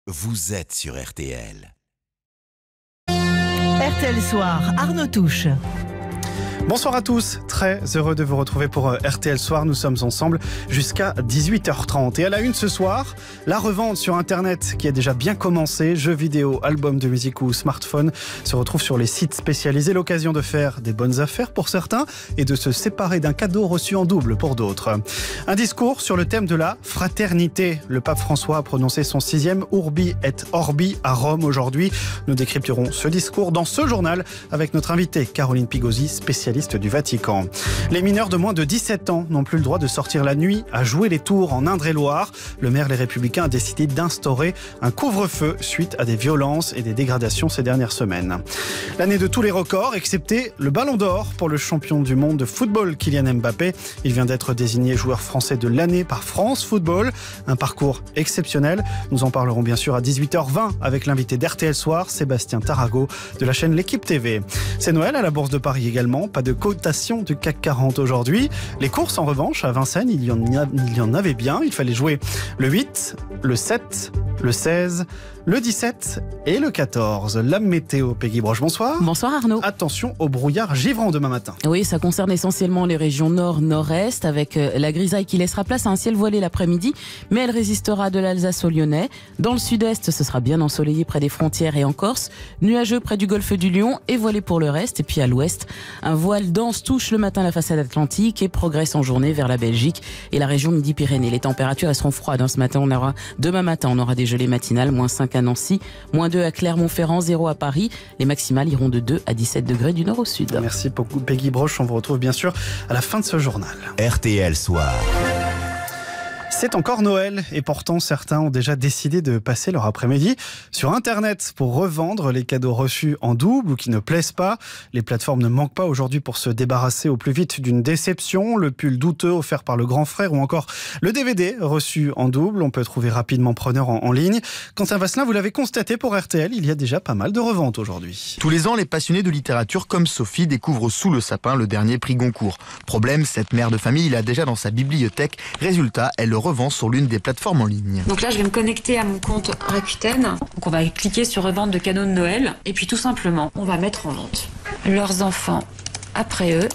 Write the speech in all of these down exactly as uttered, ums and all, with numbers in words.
vous êtes sur R T L. R T L Soir, Arnaud Touche. Bonsoir à tous, très heureux de vous retrouver pour R T L Soir. Nous sommes ensemble jusqu'à dix-huit heures trente. Et à la une ce soir, la revente sur Internet qui a déjà bien commencé. Jeux vidéo, albums de musique ou smartphones se retrouvent sur les sites spécialisés. L'occasion de faire des bonnes affaires pour certains et de se séparer d'un cadeau reçu en double pour d'autres. Un discours sur le thème de la fraternité. Le pape François a prononcé son sixième Urbi et Orbi à Rome aujourd'hui. Nous décrypterons ce discours dans ce journal avec notre invitée Caroline Pigosi, spécialiste du Vatican. Les mineurs de moins de dix-sept ans n'ont plus le droit de sortir la nuit à jouer les tours en Indre-et-Loire. Le maire Les Républicains a décidé d'instaurer un couvre-feu suite à des violences et des dégradations ces dernières semaines. L'année de tous les records, excepté le Ballon d'Or pour le champion du monde de football Kylian Mbappé. Il vient d'être désigné joueur français de l'année par France Football. Un parcours exceptionnel. Nous en parlerons bien sûr à dix-huit heures vingt avec l'invité d'R T L Soir, Sébastien Tarago de la chaîne L'Équipe T V. C'est Noël à la Bourse de Paris également. Pas de cotation du C A C quarante aujourd'hui. Les courses en revanche à Vincennes, il y en a, il y en avait bien. Il fallait jouer le huit, le sept, le seize, le dix-sept et le quatorze. La météo, Peggy Broche, bonsoir. Bonsoir Arnaud. Attention au brouillard givrant demain matin. Oui, ça concerne essentiellement les régions nord, nord-est, avec la grisaille qui laissera place à un ciel voilé l'après-midi, mais elle résistera de l'Alsace au Lyonnais. Dans le sud-est, ce sera bien ensoleillé près des frontières et en Corse, nuageux près du golfe du Lion et voilé pour le reste. Et puis à l'ouest, un voile dense touche le matin la façade atlantique et progresse en journée vers la Belgique et la région Midi-Pyrénées. Les températures elles seront froides. Hein. Ce matin, on aura, demain matin, on aura des gelées matinales, moins cinq à Nancy, moins deux à Clermont-Ferrand, zéro à Paris. Les maximales iront de deux à dix-sept degrés du nord au sud. Merci beaucoup Peggy Broche. On vous retrouve bien sûr à la fin de ce journal. R T L Soir. C'est encore Noël et pourtant certains ont déjà décidé de passer leur après-midi sur Internet pour revendre les cadeaux reçus en double ou qui ne plaisent pas. Les plateformes ne manquent pas aujourd'hui pour se débarrasser au plus vite d'une déception. Le pull douteux offert par le grand frère ou encore le D V D reçu en double. On peut trouver rapidement preneur en, en ligne. Quentin Vasselin, vous l'avez constaté pour R T L, il y a déjà pas mal de reventes aujourd'hui. Tous les ans, les passionnés de littérature comme Sophie découvrent sous le sapin le dernier prix Goncourt. Problème, cette mère de famille l'a déjà dans sa bibliothèque. Résultat, elle le revend sur l'une des plateformes en ligne. Donc là, je vais me connecter à mon compte Rakuten. Donc on va cliquer sur revente de cadeaux de Noël. Et puis tout simplement, on va mettre en vente leurs enfants après eux,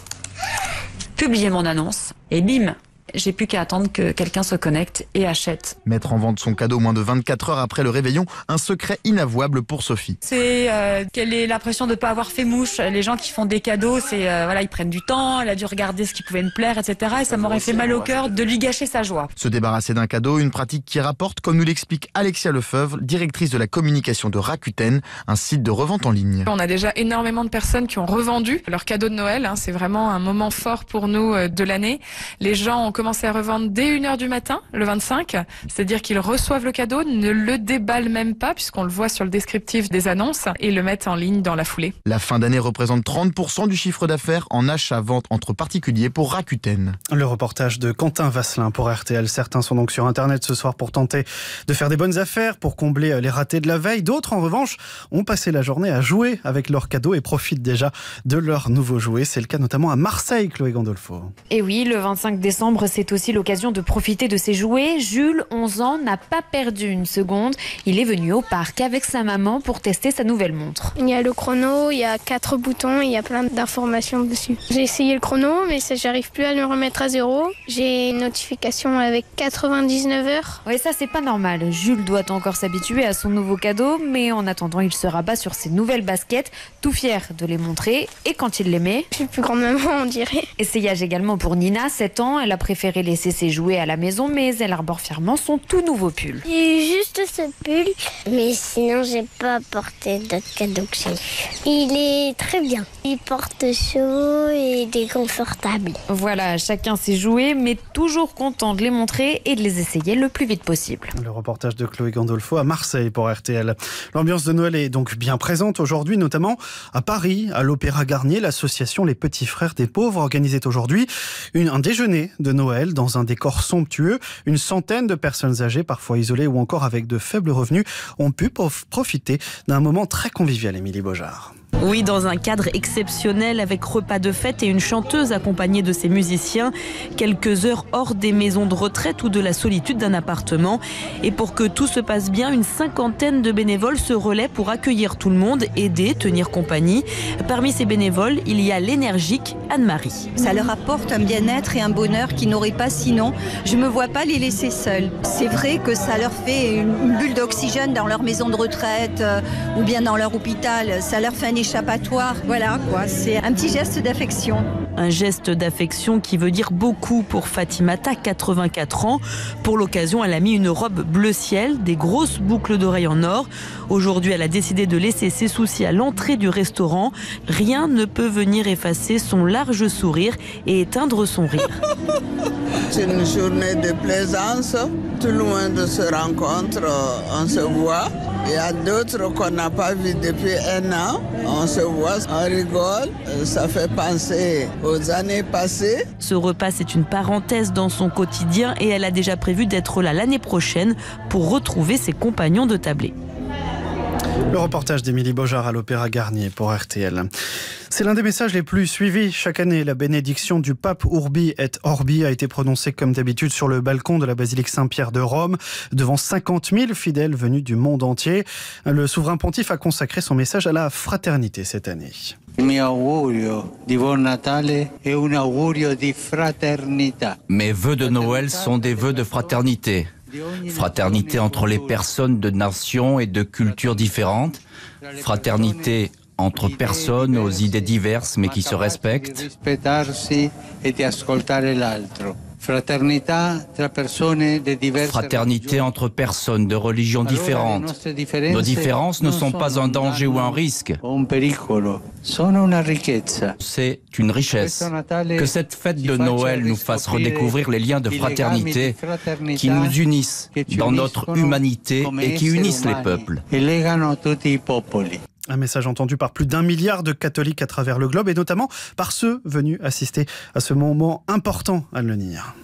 publier mon annonce et bim, j'ai plus qu'à attendre que quelqu'un se connecte et achète. Mettre en vente son cadeau moins de vingt-quatre heures après le réveillon, un secret inavouable pour Sophie. C'est euh, quelle est l'impression de ne pas avoir fait mouche. Les gens qui font des cadeaux, c'est euh, voilà, ils prennent du temps, elle a dû regarder ce qui pouvait me plaire, et cetera. Et ça m'aurait fait mal au cœur de lui gâcher sa joie. Se débarrasser d'un cadeau, une pratique qui rapporte, comme nous l'explique Alexia Lefebvre, directrice de la communication de Rakuten, un site de revente en ligne. On a déjà énormément de personnes qui ont revendu leurs cadeaux de Noël. Hein. C'est vraiment un moment fort pour nous euh, de l'année. Les gens ont commencé à revendre dès une heure du matin, le vingt-cinq. C'est-à-dire qu'ils reçoivent le cadeau, ne le déballent même pas, puisqu'on le voit sur le descriptif des annonces, et le mettent en ligne dans la foulée. La fin d'année représente trente pour cent du chiffre d'affaires en achat-vente entre particuliers pour Rakuten. Le reportage de Quentin Vasselin pour R T L. Certains sont donc sur Internet ce soir pour tenter de faire des bonnes affaires, pour combler les ratés de la veille. D'autres, en revanche, ont passé la journée à jouer avec leurs cadeaux et profitent déjà de leurs nouveaux jouets. C'est le cas notamment à Marseille, Chloé Gandolfo. Et oui, le vingt-cinq décembre, c'est aussi l'occasion de profiter de ses jouets. Jules, onze ans, n'a pas perdu une seconde. Il est venu au parc avec sa maman pour tester sa nouvelle montre. Il y a le chrono, il y a quatre boutons, il y a plein d'informations dessus. J'ai essayé le chrono, mais ça, j'arrive plus à le remettre à zéro. J'ai une notification avec quatre-vingt-dix-neuf heures. Oui, ça c'est pas normal. Jules doit encore s'habituer à son nouveau cadeau, mais en attendant, il se rabat sur ses nouvelles baskets, tout fier de les montrer. Et quand il les met... Je suis plus grande maman, on dirait. Essayage également pour Nina, sept ans. Elle a préféré laisser ses jouets à la maison, mais elle arbore fièrement son tout nouveau pull. J'ai juste ce pull, mais sinon j'ai pas apporté d'autres cadeaux que j'ai eu. Il est très bien. Il porte chaud et il est confortable. Voilà, chacun ses jouets, mais toujours content de les montrer et de les essayer le plus vite possible. Le reportage de Chloé Gandolfo à Marseille pour R T L. L'ambiance de Noël est donc bien présente aujourd'hui, notamment à Paris, à l'Opéra Garnier. L'association Les Petits Frères des Pauvres organisait aujourd'hui une, un déjeuner de Noël dans un décor somptueux. Une centaine de personnes âgées, parfois isolées ou encore avec de faibles revenus, ont pu profiter d'un moment très convivial, Émilie Beaujard. Oui, dans un cadre exceptionnel avec repas de fête et une chanteuse accompagnée de ses musiciens, quelques heures hors des maisons de retraite ou de la solitude d'un appartement. Et pour que tout se passe bien, une cinquantaine de bénévoles se relaient pour accueillir tout le monde, aider, tenir compagnie. Parmi ces bénévoles, il y a l'énergique Anne-Marie. Ça leur apporte un bien-être et un bonheur qu'ils n'auraient pas sinon. Je ne me vois pas les laisser seuls. C'est vrai que ça leur fait une bulle d'oxygène dans leur maison de retraite euh, ou bien dans leur hôpital. Ça leur fait un échappatoire. Voilà quoi, c'est un petit geste d'affection. Un geste d'affection qui veut dire beaucoup pour Fatimata, quatre-vingt-quatre ans. Pour l'occasion, elle a mis une robe bleu ciel, des grosses boucles d'oreilles en or. Aujourd'hui, elle a décidé de laisser ses soucis à l'entrée du restaurant. Rien ne peut venir effacer son large sourire et éteindre son rire. C'est une journée de plaisance. Tout le monde se rencontre, on se voit. Il y a d'autres qu'on n'a pas vus depuis un an. On se voit, on rigole. Ça fait penser aux années passées. Ce repas, c'est une parenthèse dans son quotidien et elle a déjà prévu d'être là l'année prochaine pour retrouver ses compagnons de tablée. Le reportage d'Émilie Beaujard à l'Opéra Garnier pour R T L. C'est l'un des messages les plus suivis chaque année. La bénédiction du pape Urbi et Orbi a été prononcée comme d'habitude sur le balcon de la basilique Saint-Pierre de Rome, devant cinquante mille fidèles venus du monde entier. Le souverain pontife a consacré son message à la fraternité cette année. Mes vœux de Noël sont des vœux de fraternité. Fraternité entre les personnes de nations et de cultures différentes. Fraternité entre personnes aux idées diverses mais qui se respectent. Fraternité entre personnes de religions différentes. Nos différences ne sont pas un danger ou un risque. C'est une richesse. Que cette fête de Noël nous fasse redécouvrir les liens de fraternité qui nous unissent dans notre humanité et qui unissent les peuples. Un message entendu par plus d'un milliard de catholiques à travers le globe et notamment par ceux venus assister à ce moment important à Lenir.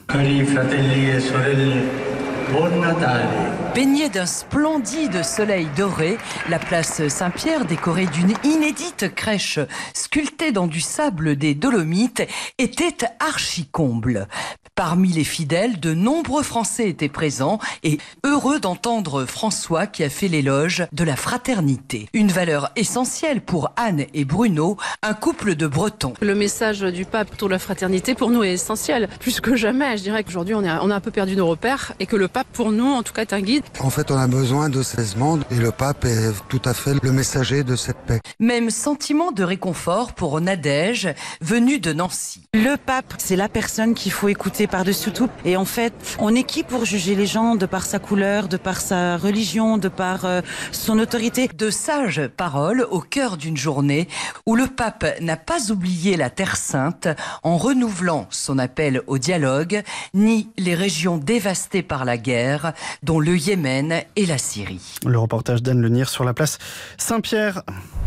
Baignée d'un splendide soleil doré, la place Saint-Pierre, décorée d'une inédite crèche sculptée dans du sable des Dolomites, était archi-comble. Parmi les fidèles, de nombreux Français étaient présents et heureux d'entendre François qui a fait l'éloge de la fraternité. Une valeur essentielle pour Anne et Bruno, un couple de Bretons. Le message du pape autour de la fraternité, pour nous, est essentiel. Plus que jamais, je dirais qu'aujourd'hui, on, on a un peu perdu nos repères et que le pape, pour nous, en tout cas, est un guide. En fait, on a besoin de apaisement et le pape est tout à fait le messager de cette paix. Même sentiment de réconfort pour Nadège, venue de Nancy. Le pape, c'est la personne qu'il faut écouter par-dessus tout. Et en fait, on est qui pour juger les gens de par sa couleur, de par sa religion, de par euh, son autorité? De sages paroles au cœur d'une journée où le pape n'a pas oublié la Terre Sainte en renouvelant son appel au dialogue, ni les régions dévastées par la guerre, dont le Yémen et la Syrie. Le reportage d'Anne Lenir sur la place Saint-Pierre.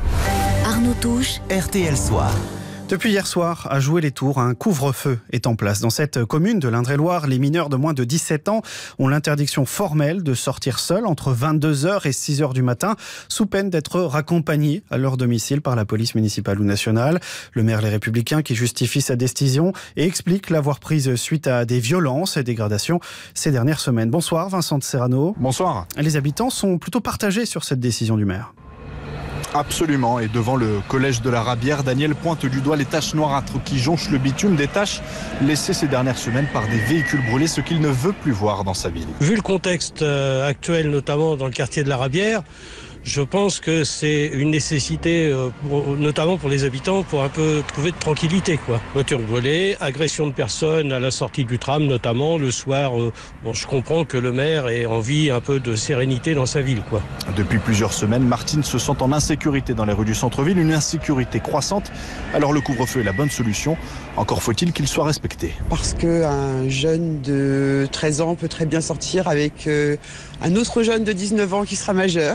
Arnaud Touche, R T L Soir. Depuis hier soir, à Jouer-les-Tours, un couvre-feu est en place. Dans cette commune de l'Indre-et-Loire, les mineurs de moins de dix-sept ans ont l'interdiction formelle de sortir seuls entre vingt-deux heures et six heures du matin, sous peine d'être raccompagnés à leur domicile par la police municipale ou nationale. Le maire Les Républicains qui justifie sa décision et explique l'avoir prise suite à des violences et dégradations ces dernières semaines. Bonsoir Vincent de Serrano. Bonsoir. Les habitants sont plutôt partagés sur cette décision du maire. Absolument, et devant le collège de la Rabière, Daniel pointe du doigt les taches noirâtres qui jonchent le bitume, des taches laissées ces dernières semaines par des véhicules brûlés, ce qu'il ne veut plus voir dans sa ville. Vu le contexte actuel, notamment dans le quartier de la Rabière, je pense que c'est une nécessité, pour, notamment pour les habitants, pour un peu trouver de tranquillité, quoi. Voiture brûlée, agression de personnes à la sortie du tram, notamment le soir. Euh, bon, je comprends que le maire ait envie un peu de sérénité dans sa ville, quoi. Depuis plusieurs semaines, Martine se sent en insécurité dans les rues du centre-ville, une insécurité croissante. Alors le couvre-feu est la bonne solution. Encore faut-il qu'il soit respecté. Parce qu'un jeune de treize ans peut très bien sortir avec euh, un autre jeune de dix-neuf ans qui sera majeur.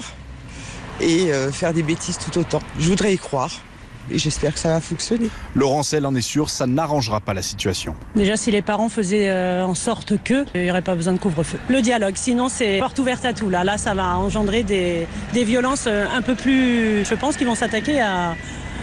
Et euh, faire des bêtises tout autant. Je voudrais y croire et j'espère que ça va fonctionner. Laurent Sel en est sûr, ça n'arrangera pas la situation. Déjà, si les parents faisaient euh, en sorte que, il n'y aurait pas besoin de couvre-feu. Le dialogue, sinon c'est porte ouverte à tout. Là, là ça va engendrer des, des violences un peu plus... Je pense qu'ils vont s'attaquer à,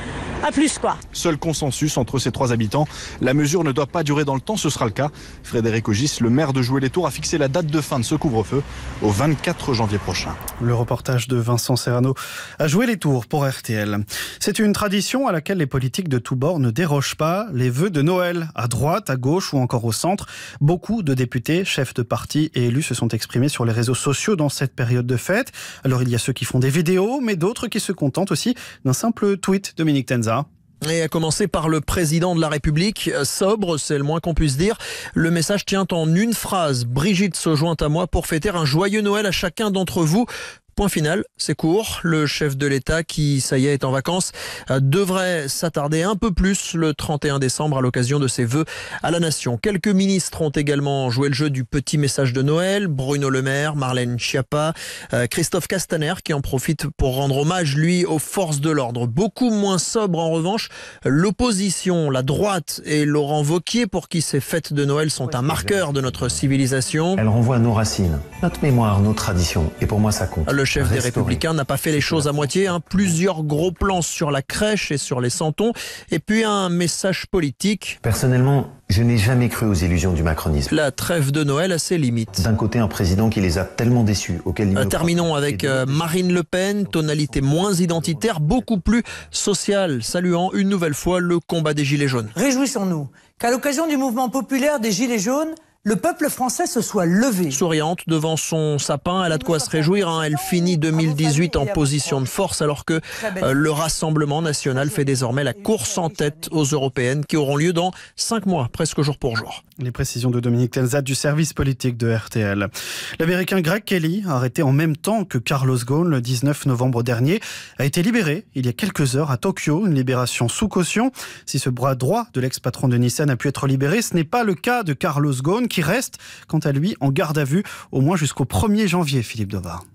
à plus quoi. Seul consensus entre ces trois habitants, la mesure ne doit pas durer dans le temps, ce sera le cas. Frédéric Ogis, le maire de Joué-les-Tours, a fixé la date de fin de ce couvre-feu au vingt-quatre janvier prochain. Le reportage de Vincent Serrano a Joué-les-Tours pour R T L. C'est une tradition à laquelle les politiques de tous bords ne dérogent pas, les vœux de Noël. À droite, à gauche ou encore au centre, beaucoup de députés, chefs de parti et élus se sont exprimés sur les réseaux sociaux dans cette période de fête. Alors il y a ceux qui font des vidéos, mais d'autres qui se contentent aussi d'un simple tweet. Dominique Tenza. Et à commencer par le président de la République, sobre, c'est le moins qu'on puisse dire. Le message tient en une phrase. Brigitte se joint à moi pour fêter un joyeux Noël à chacun d'entre vous. Point final, c'est court. Le chef de l'État, qui, ça y est, est en vacances, devrait s'attarder un peu plus le trente et un décembre à l'occasion de ses vœux à la nation. Quelques ministres ont également joué le jeu du petit message de Noël. Bruno Le Maire, Marlène Schiappa, euh, Christophe Castaner, qui en profite pour rendre hommage, lui, aux forces de l'ordre. Beaucoup moins sobre, en revanche, l'opposition, la droite et Laurent Wauquiez, pour qui ces fêtes de Noël sont un marqueur de notre civilisation. Elles renvoient à nos racines, notre mémoire, nos traditions. Et pour moi, ça compte. Le chef Restaurer. des Républicains n'a pas fait les choses à moitié. Hein. Plusieurs gros plans sur la crèche et sur les santons. Et puis un message politique. Personnellement, je n'ai jamais cru aux illusions du macronisme. La trêve de Noël a ses limites. D'un côté, un président qui les a tellement déçus, auquel il euh, Terminons avec euh, Marine Le Pen, tonalité moins identitaire, beaucoup plus sociale, saluant une nouvelle fois le combat des Gilets jaunes. Réjouissons-nous qu'à l'occasion du mouvement populaire des Gilets jaunes, le peuple français se soit levé. Souriante devant son sapin, elle a de quoi se réjouir. Hein. Elle finit deux mille dix-huit en position de force alors que euh, le Rassemblement national fait désormais la course en tête aux européennes qui auront lieu dans cinq mois, presque jour pour jour. Les précisions de Dominique Tenza du service politique de R T L. L'Américain Greg Kelly, arrêté en même temps que Carlos Ghosn le dix-neuf novembre dernier, a été libéré il y a quelques heures à Tokyo, une libération sous caution. Si ce bras droit de l'ex-patron de Nissan a pu être libéré, ce n'est pas le cas de Carlos Ghosn, qui reste, quant à lui, en garde à vue au moins jusqu'au premier janvier, Philippe Dovard.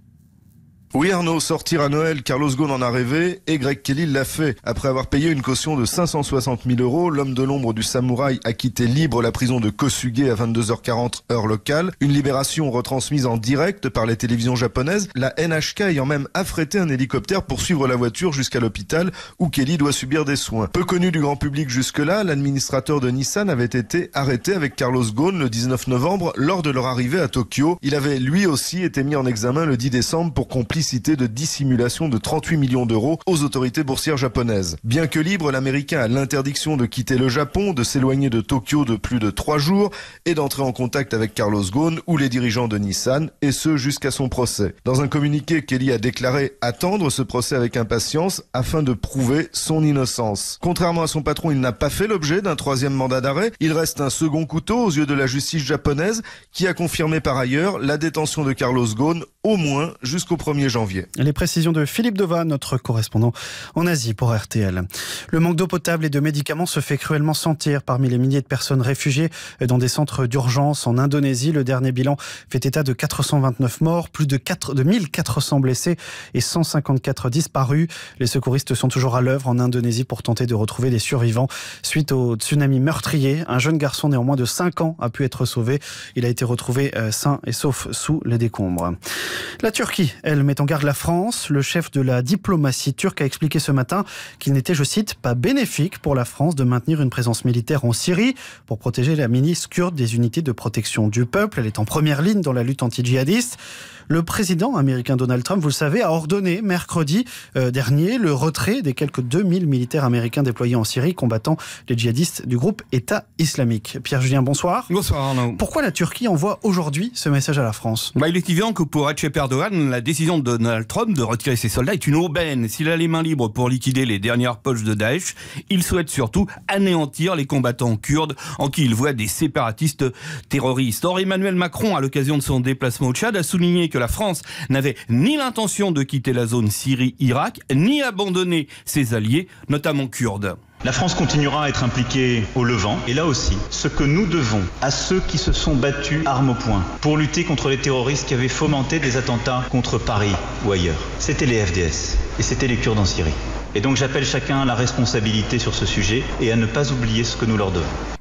Oui Arnaud, sortir à Noël, Carlos Ghosn en a rêvé et Greg Kelly l'a fait. Après avoir payé une caution de cinq cent soixante mille euros, l'homme de l'ombre du samouraï a quitté libre la prison de Kosuge à vingt-deux heures quarante heure locale. Une libération retransmise en direct par les télévisions japonaises, la N H K ayant même affrété un hélicoptère pour suivre la voiture jusqu'à l'hôpital où Kelly doit subir des soins. Peu connu du grand public jusque-là, l'administrateur de Nissan avait été arrêté avec Carlos Ghosn le dix-neuf novembre lors de leur arrivée à Tokyo. Il avait lui aussi été mis en examen le dix décembre pour complicité de dissimulation de trente-huit millions d'euros aux autorités boursières japonaises. Bien que libre, l'Américain a l'interdiction de quitter le Japon, de s'éloigner de Tokyo de plus de trois jours et d'entrer en contact avec Carlos Ghosn ou les dirigeants de Nissan, et ce jusqu'à son procès. Dans un communiqué, Kelly a déclaré attendre ce procès avec impatience afin de prouver son innocence. Contrairement à son patron, il n'a pas fait l'objet d'un troisième mandat d'arrêt. Il reste un second couteau aux yeux de la justice japonaise qui a confirmé par ailleurs la détention de Carlos Ghosn au moins jusqu'au premier janvier. Les précisions de Philippe Dova, notre correspondant en Asie pour R T L. Le manque d'eau potable et de médicaments se fait cruellement sentir parmi les milliers de personnes réfugiées dans des centres d'urgence en Indonésie. Le dernier bilan fait état de quatre cent vingt-neuf morts, plus de, quatre, de mille quatre cents blessés et cent cinquante-quatre disparus. Les secouristes sont toujours à l'œuvre en Indonésie pour tenter de retrouver les survivants. Suite au tsunami meurtrier, un jeune garçon néanmoins de cinq ans a pu être sauvé. Il a été retrouvé sain et sauf sous les décombres. La Turquie, elle, met en garde la France. Le chef de la diplomatie turque a expliqué ce matin qu'il n'était, je cite, pas bénéfique pour la France de maintenir une présence militaire en Syrie pour protéger la milice kurde des unités de protection du peuple. Elle est en première ligne dans la lutte anti-djihadiste. Le président américain Donald Trump, vous le savez, a ordonné mercredi euh, dernier le retrait des quelques deux mille militaires américains déployés en Syrie combattant les djihadistes du groupe État islamique. Pierre-Julien, bonsoir. Bonsoir Arnaud. Pourquoi la Turquie envoie aujourd'hui ce message à la France ? bah, Il est évident que pour Recep Erdogan, la décision de Donald Trump de retirer ses soldats est une aubaine. S'il a les mains libres pour liquider les dernières poches de Daesh, il souhaite surtout anéantir les combattants kurdes en qui il voit des séparatistes terroristes. Or, Emmanuel Macron, à l'occasion de son déplacement au Tchad, a souligné que la France n'avait ni l'intention de quitter la zone Syrie-Irak, ni abandonner ses alliés, notamment kurdes. La France continuera à être impliquée au Levant. Et là aussi, ce que nous devons à ceux qui se sont battus armes au poing pour lutter contre les terroristes qui avaient fomenté des attentats contre Paris ou ailleurs, c'était les F D S et c'était les Kurdes en Syrie. Et donc j'appelle chacun à la responsabilité sur ce sujet et à ne pas oublier ce que nous leur devons.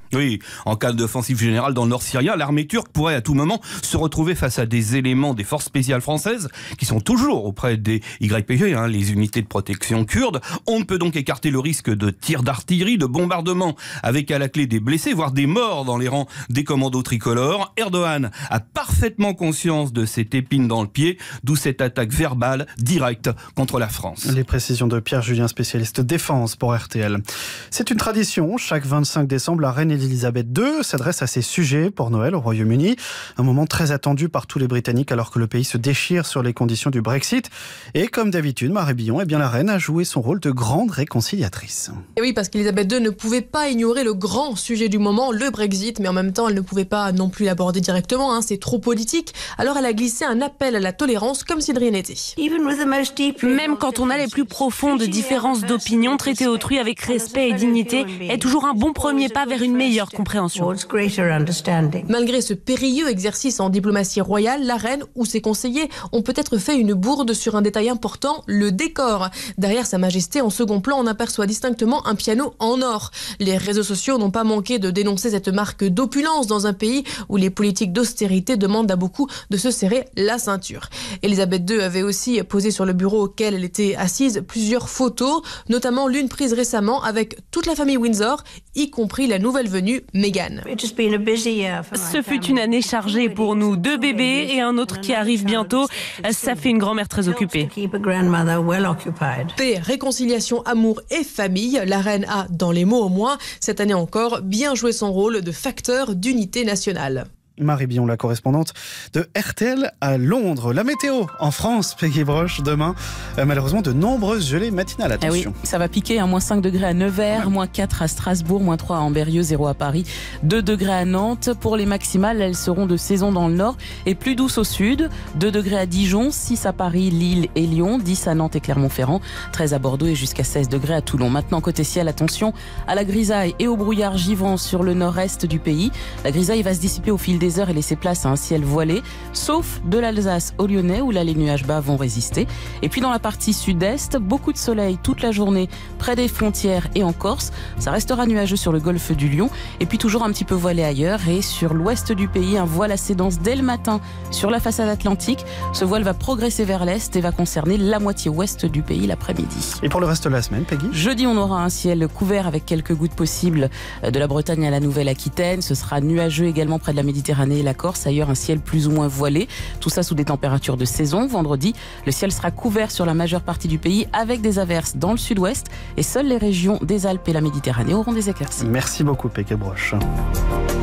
Oui, en cas d'offensive générale dans le nord syrien, l'armée turque pourrait à tout moment se retrouver face à des éléments des forces spéciales françaises qui sont toujours auprès des Y P G, hein, les unités de protection kurdes. On ne peut donc écarter le risque de tirs d'artillerie, de bombardements avec à la clé des blessés, voire des morts dans les rangs des commandos tricolores. Erdogan a parfaitement conscience de cette épine dans le pied, d'où cette attaque verbale directe contre la France. Les précisions de Pierre Julien, spécialiste défense pour R T L. C'est une tradition, chaque vingt-cinq décembre, la reine Elisabeth deux s'adresse à ses sujets pour Noël au Royaume-Uni. Un moment très attendu par tous les Britanniques alors que le pays se déchire sur les conditions du Brexit. Et comme d'habitude, Marie Billon, eh bien, la reine a joué son rôle de grande réconciliatrice. Et oui, parce qu'Elisabeth deux ne pouvait pas ignorer le grand sujet du moment, le Brexit, mais en même temps, elle ne pouvait pas non plus l'aborder directement, hein, c'est trop politique. Alors elle a glissé un appel à la tolérance comme si de rien n'était. Même quand on a les plus profondes différences d'opinion, traiter autrui avec respect et dignité est toujours un bon premier pas vers une meilleure compréhension. Malgré ce périlleux exercice en diplomatie royale, la reine ou ses conseillers ont peut-être fait une bourde sur un détail important, le décor. Derrière Sa Majesté, en second plan, on aperçoit distinctement un piano en or. Les réseaux sociaux n'ont pas manqué de dénoncer cette marque d'opulence dans un pays où les politiques d'austérité demandent à beaucoup de se serrer la ceinture. Elisabeth deux avait aussi posé sur le bureau auquel elle était assise plusieurs photos, notamment l'une prise récemment avec toute la famille Windsor, y compris la nouvelle venue Meghan. Ce fut une année chargée pour nous, deux bébés et un autre qui arrive bientôt. Ça fait une grand-mère très occupée. Paix, réconciliation, amour et famille, la reine a, dans les mots au moins, cette année encore, bien joué son rôle de facteur d'unité nationale. Marie Billon, la correspondante de R T L à Londres. La météo en France, Peggy Broche, demain, euh, malheureusement de nombreuses gelées matinales. Attention. Ah oui, ça va piquer, hein, moins cinq degrés à Nevers, ouais. moins quatre à Strasbourg, moins trois à Ambérieu, zéro à Paris, deux degrés à Nantes. Pour les maximales, elles seront de saison dans le nord et plus douces au sud. deux degrés à Dijon, six à Paris, Lille et Lyon, dix à Nantes et Clermont-Ferrand, treize à Bordeaux et jusqu'à seize degrés à Toulon. Maintenant, côté ciel, attention à la grisaille et au brouillard givrant sur le nord-est du pays. La grisaille va se dissiper au fil des heures et laisser place à un ciel voilé, sauf de l'Alsace au Lyonnais où là les nuages bas vont résister. Et puis dans la partie sud-est, beaucoup de soleil toute la journée près des frontières et en Corse. Ça restera nuageux sur le golfe du Lion et puis toujours un petit peu voilé ailleurs. Et sur l'ouest du pays, un voile assez dense dès le matin sur la façade atlantique. Ce voile va progresser vers l'est et va concerner la moitié ouest du pays l'après-midi. Et pour le reste de la semaine, Peggy ? Jeudi, on aura un ciel couvert avec quelques gouttes possibles de la Bretagne à la Nouvelle-Aquitaine. Ce sera nuageux également près de la Méditerranée et la Corse, ailleurs un ciel plus ou moins voilé, tout ça sous des températures de saison. Vendredi, le ciel sera couvert sur la majeure partie du pays avec des averses dans le sud-ouest et seules les régions des Alpes et la Méditerranée auront des éclaircies. Merci beaucoup Peggy Broche.